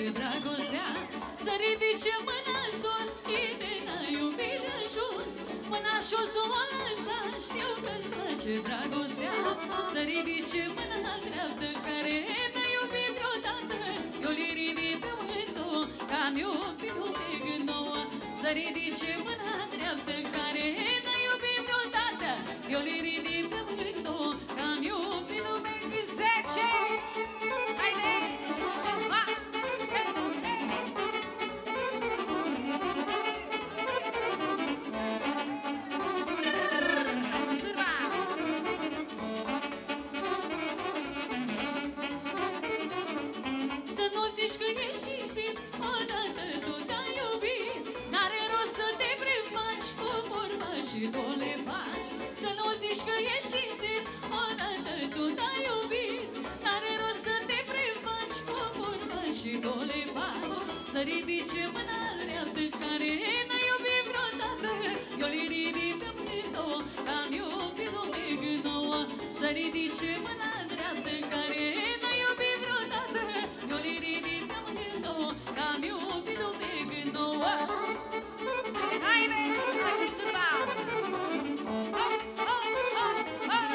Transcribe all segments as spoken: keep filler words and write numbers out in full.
dragostea. Să ridice mâna sus, cine n-a iubit de jos. Mâna jos o lăsa, știu că-ți place dragostea. Să ridice mâna dreaptă, care n-a iubit vreodată. Eu le ridic pe mână, că am iubit lume gând nouă. Să ridice mâna dreaptă, care n-a iubit vreodată. Eu le ridic pe mână, că am iubit lume gând zece. Haide! Ha! Hey! Hey! Sârba! Să nu zici că ești și simt, odată tu te-ai iubit. N-are rost să te prefaci cu vorba și tu le faci. Să nu zici că ești și simt, odată tu te-ai iubit. N-are rost să te prefaci cu vorba și tu le faci. Să ridice mâna dreaptă, care n-a iubit vreodată. Eu le ridic pe mână, că am iubit lume gând nouă. Să ridice mâna dreaptă, care n-a iubit vreodată. Eu le ridic pe mână, că am iubit lume gând nouă. Haide, hai cu sârba! Hop, hop, hop, hop!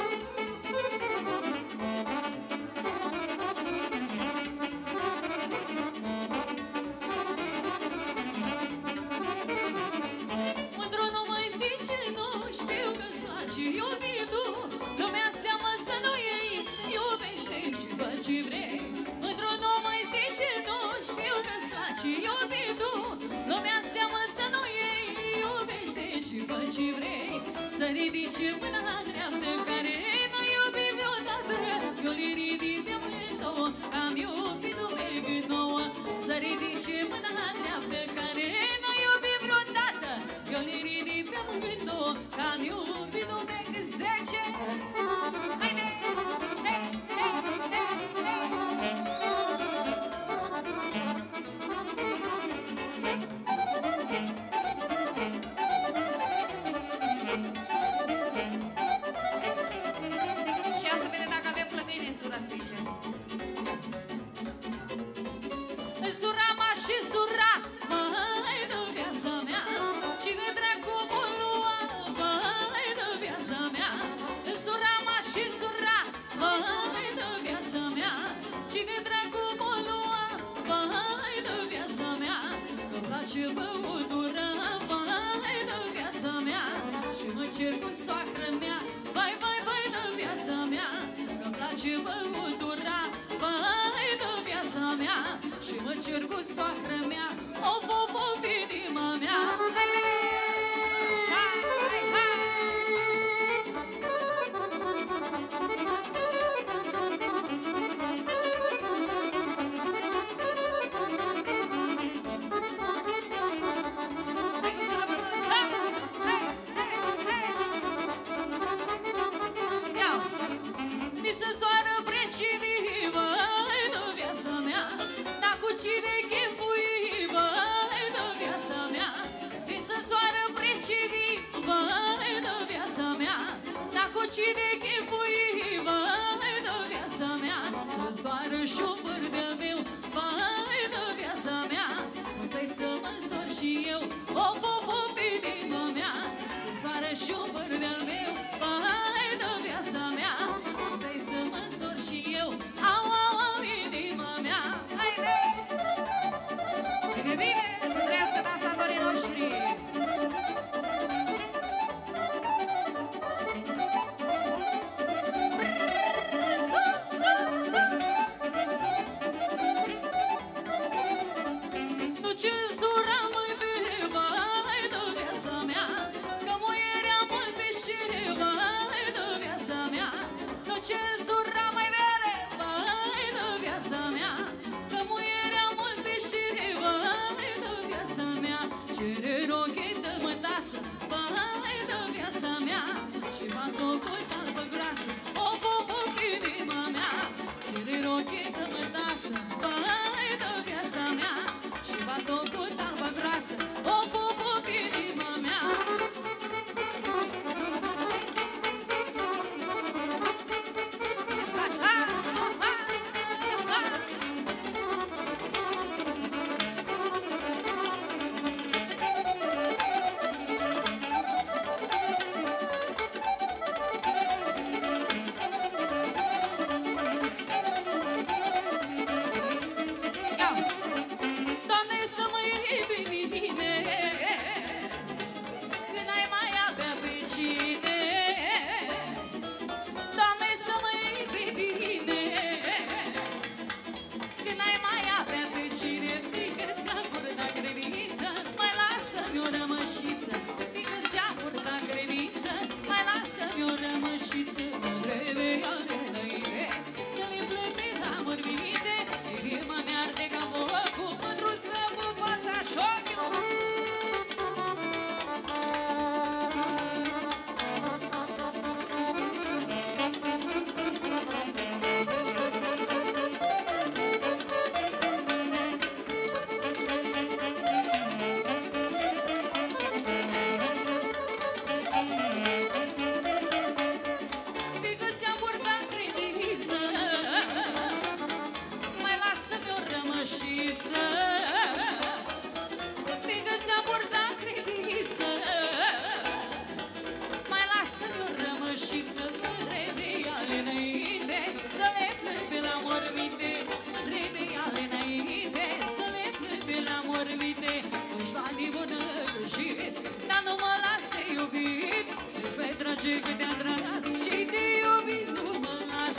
Mândru nu mai zice, nu știu că-ți place iubitul. Lumea seamă să nu iei, iubește și fă ce vrei. Mândru nu mai zice, nu știu că-ți place iubitul. Lumea seamă să nu iei, iubește și fă ce vrei. Să ridice mâna dreaptă, care n-a iubit vreodată. Eu le ridic de mână, că am iubit lume gând nouă. Să ridice mâna dreaptă, care n-a iubit vreodată. Eu le ridic pe mână, că am iubit lume gând zece. Haide! Hey, hey, hey, hey! Și ia să vedem dacă avem flăcăini în sura sfice. Zura m-a și zura, măi, de viața mea. Cine dracu m-o lua, măi, de viața mea. Zura m-a și zura, măi, de viața mea. Cine dracu m-o lua, măi, de viața mea. Că-mi place băutura, măi, de viața mea. Și mă cer cu soacră mea, vai, vai, vai, de viața mea. Că-mi place băutura, vai, de viața mea. Și mă cer cu soacră mea, of, of, of, inima mea. Haide! Și așa, hai, hai! Hai cu sărbătă, sărbă! Hei, hei, hei! Ia-ți! Mi se soară precinivă de viața mea. Dar cu cine chefuivă de viața mea. Mi se soară precinivă de viața mea. Dar cu cine chefuivă de viața mea. Să soară șopăr de meu, vai, de viața mea. Să-i să mă sor și eu, of, of, of, inima mea. Să soară șopăr de meu, vai, de viața mea. Să-i să mă sor și eu, au, au, au, inima mea. Haide! Bine, bine, să trăiască dansatorii noștri! Sus, sus, sus! Nu cenzura mă-i viva, de viața mea. Că muierea multe știrea, de viața mea. Nu cenzura mai vere, Ce cât te-am tras și te iubit nu mă las.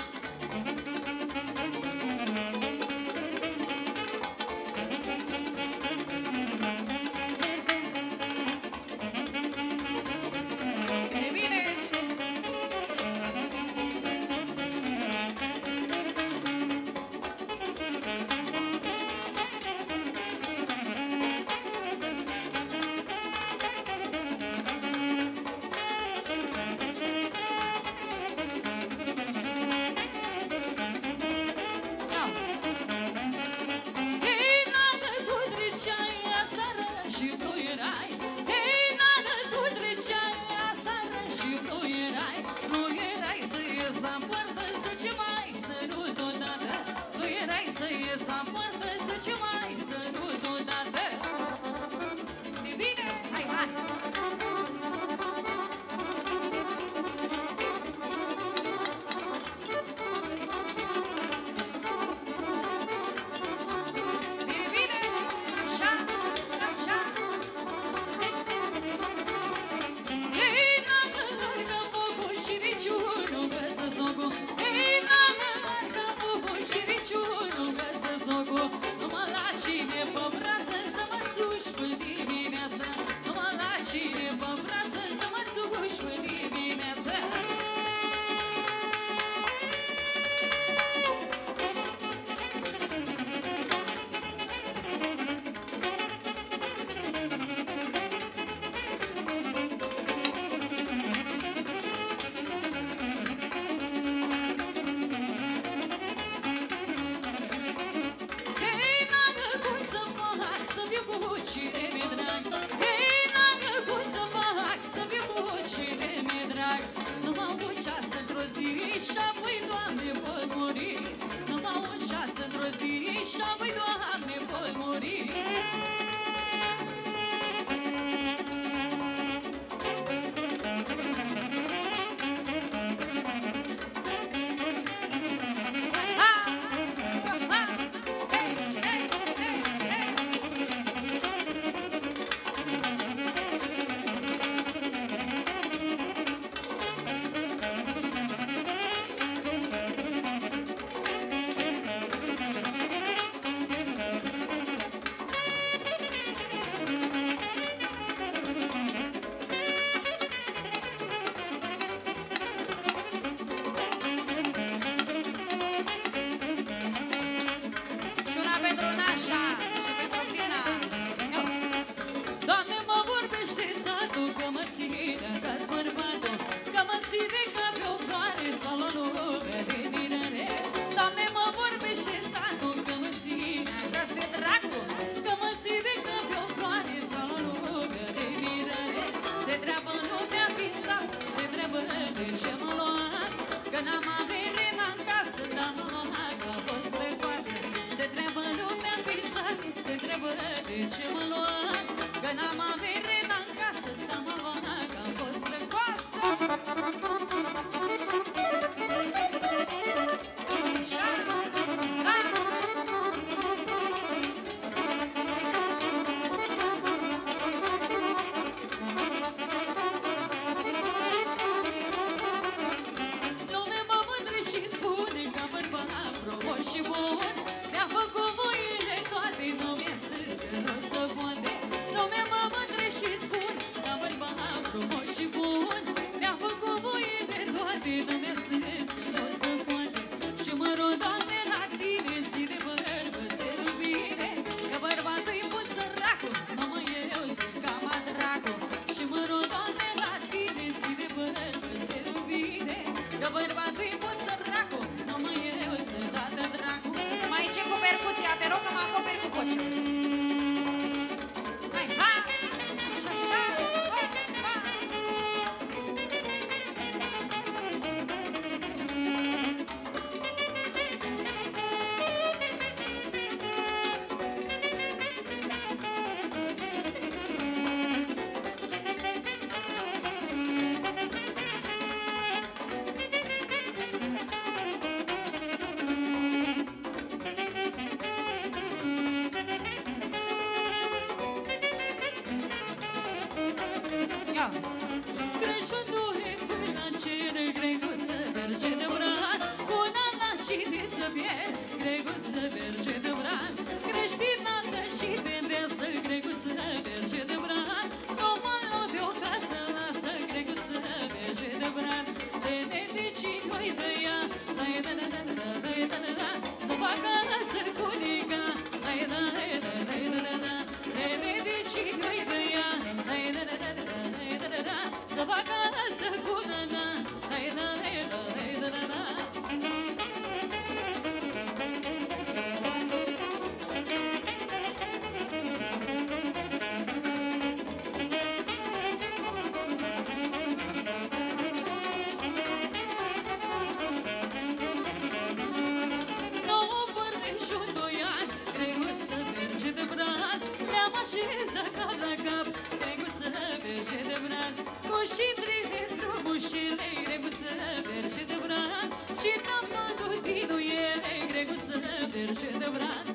E bine! Mai ce cu percuția, te rog că mă acoperi cu coșul. greguță fie, greguță merge de bran, creștinată și tendeasă, greguță merge de bran, comandă pe o casă, lasă, greguță merge de bran, de nedicii-i de ea, dai da da da da dai da da da, să facă lasă cunica, dai da da da dai da da da, de nedicii-i de ea, dai da da da da dai da da da, să facă lasă cunica, dai da da da dai da da da. Și trei frumușele, greguță merge de bran, și tafanul din uiere, greguță merge de bran.